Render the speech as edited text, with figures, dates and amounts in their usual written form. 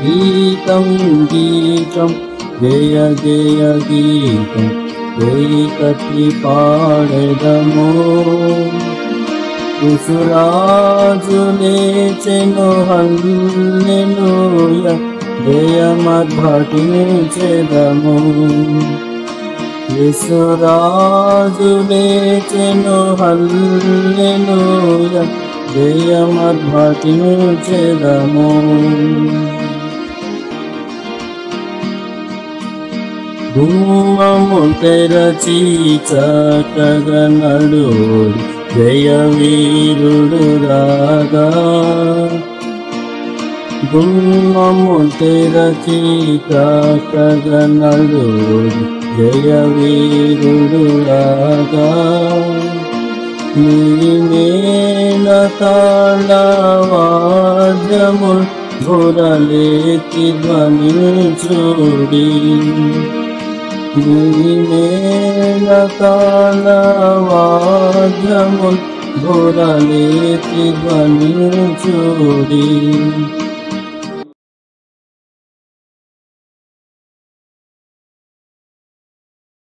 గీతం గీతం జయ జయ గీతం వేయి కట్టి పాడెదము యేసురాజు లేచెను హల్లెలూయా జయమధ్వటించెదము యేసురాజు లేచెను హల్లెలూయా జయమధ్వటించెదము గుమ్మము తెరచి చక్కగా నడుడి జయవీరుడు రాగా గుమ్మము తెరచి చక్కగా నడుడి జయవీరుడు రాగా నీమేల తాళవాద్యము ఘోరలేతి ధ్వనించుడి నీమేల తాళవాద్యము ఘోరలేతి ధ్వనించుడి